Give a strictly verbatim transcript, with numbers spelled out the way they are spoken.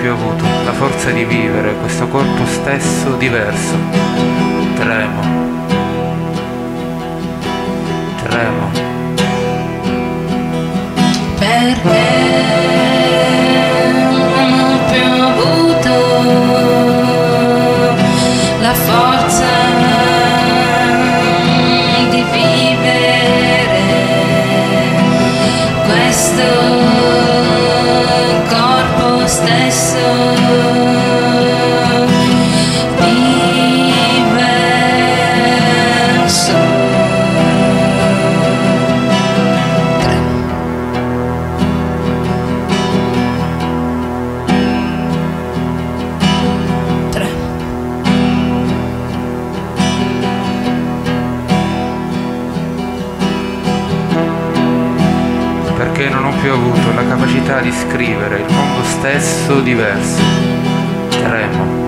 più avuto la forza di vivere questo corpo stesso diverso. Tremo, tremo. Perché non ho più avuto la forza di vivere questo corpo stesso diverso. Tre. Perché non ho più avuto la capacità di scrivere il mondo stesso diverso. Tremo.